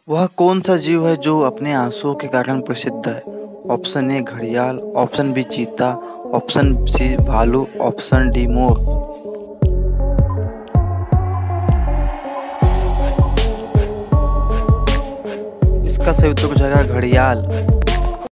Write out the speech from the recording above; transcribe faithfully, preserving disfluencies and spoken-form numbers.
वह कौन सा जीव है जो अपने आंसुओं के कारण प्रसिद्ध है? ऑप्शन ए घड़ियाल, ऑप्शन बी चीता, ऑप्शन सी भालू, ऑप्शन डी मोर। इसका सही उत्तर हो जाएगा घड़ियाल।